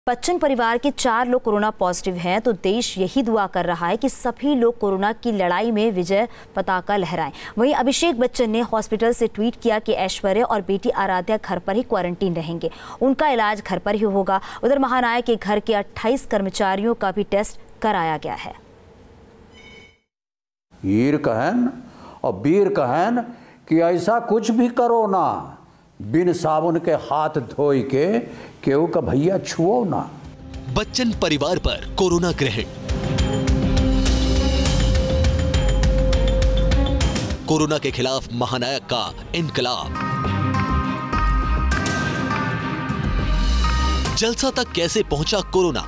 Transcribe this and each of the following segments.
बच्चन परिवार के 4 लोग कोरोना पॉजिटिव हैं, तो देश यही दुआ कर रहा है कि सभी लोग कोरोना की लड़ाई में विजय पताका लहराएं। वहीं अभिषेक बच्चन ने हॉस्पिटल से ट्वीट किया कि ऐश्वर्या और बेटी आराध्या घर पर ही क्वारंटीन रहेंगे, उनका इलाज घर पर ही होगा। उधर महानायक के घर के 28 कर्मचारियों का भी टेस्ट कराया गया है। हीर कहन और वीर कहन कि ऐसा कुछ भी करो ना, बिन साबुन के हाथ धोई के केहू का भैया छुओ ना। बच्चन परिवार पर कोरोना ग्रहण। कोरोना के खिलाफ महानायक का इनकलाब। जलसा तक कैसे पहुंचा कोरोना?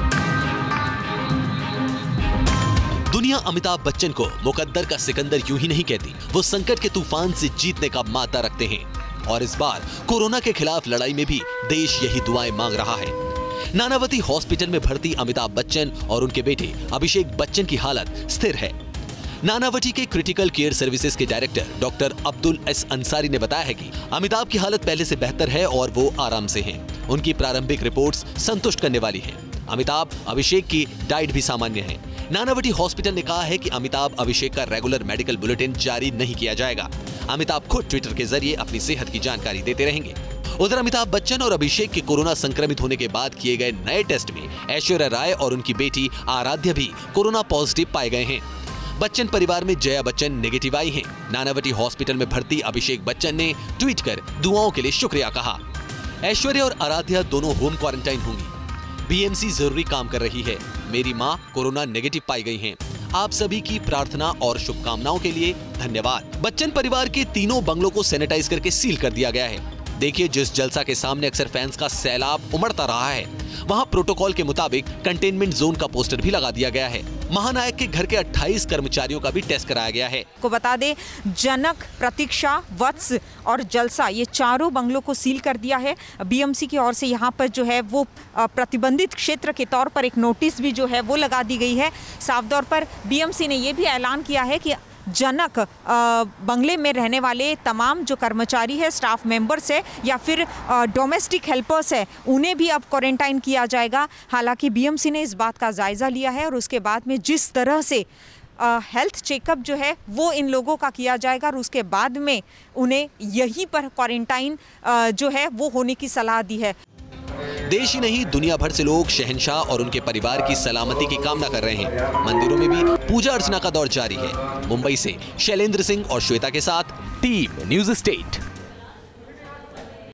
दुनिया अमिताभ बच्चन को मुकद्दर का सिकंदर यूं ही नहीं कहती, वो संकट के तूफान से जीतने का माता रखते हैं। और इस बार कोरोना के खिलाफ लड़ाई में भी देश यही दुआएं मांग रहा है। नानावती हॉस्पिटल में भर्ती अमिताभ बच्चन और उनके बेटे अभिषेक बच्चन की हालत स्थिर है। नानावती के क्रिटिकल केयर सर्विसेज के director doctor Abdul S Ansari ने बताया है कि अमिताभ की हालत पहले से बेहतर है और वो आराम से हैं। उनकी प्रारंभिक रिपोर्ट्स संतुष्ट करने वाली हैं। अमिताभ अभिषेक की डाइट भी सामान्य है। नानावती हॉस्पिटल ने कहा है कि अमिताभ अभिषेक का रेगुलर मेडिकल बुलेटिन जारी नहीं किया जाएगा। अमिताभ खुद ट्विटर के जरिए अपनी सेहत की जानकारी देते रहेंगे। उधर अमिताभ बच्चन और अभिषेक के कोरोना संक्रमित होने के बाद किए गए नए टेस्ट में ऐश्वर्या राय और उनकी बेटी आराध्या भी कोरोना पॉजिटिव पाए गए हैं। बच्चन परिवार में जया बच्चन नेगेटिव आई हैं। नानावती हॉस्पिटल में भर्ती अभिषेक बच्चन ने ट्वीट कर दुआओं के लिए शुक्रिया कहा। ऐश्वर्या और आराध्या दोनों होम क्वारंटाइन होंगी। बीएमसी जरूरी काम कर रही है। मेरी मां कोरोना नेगेटिव पाई गई हैं। आप सभी की प्रार्थना और शुभकामनाओं के लिए धन्यवाद। बच्चन परिवार के तीनों बंगलों को सैनिटाइज करके सील कर दिया गया है। देखिए, जिस जलसा के सामने अक्सर फैंस का सैलाब उमड़ता रहा है, वहां प्रोटोकॉल के मुताबिक कंटेनमेंट जोन का पोस्टर भी लगा दिया गया है। महानायक के घर के 28 कर्मचारियों का भी टेस्ट कराया गया है। को बता दें, जनक, प्रतीक्षा, वत्स और जलसा, ये चारों बंगलों को सील कर दिया है। बीएमसी की ओर से यहाँ पर जो है वो प्रतिबंधित क्षेत्र के तौर पर एक नोटिस भी जो है वो लगा दी गई है। साफ तौर पर बीएमसी ने ये भी ऐलान किया है कि जनक बंगले में रहने वाले तमाम जो कर्मचारी है, स्टाफ मेंबर्स है या फिर डोमेस्टिक हेल्पर्स है, उन्हें भी अब क्वारंटाइन किया जाएगा। हालांकि बीएमसी ने इस बात का जायजा लिया है और उसके बाद में जिस तरह से हेल्थ चेकअप जो है वो इन लोगों का किया जाएगा और उसके बाद में उन्हें यहीं पर क्वारंटाइन जो है वो होने की सलाह दी है। देश ही नहीं, दुनिया भर से लोग शहंशाह और उनके परिवार की सलामती की कामना कर रहे हैं। मंदिरों में भी पूजा अर्चना का दौर जारी है। मुंबई से शैलेंद्र सिंह और श्वेता के साथ टीम न्यूज़ स्टेट।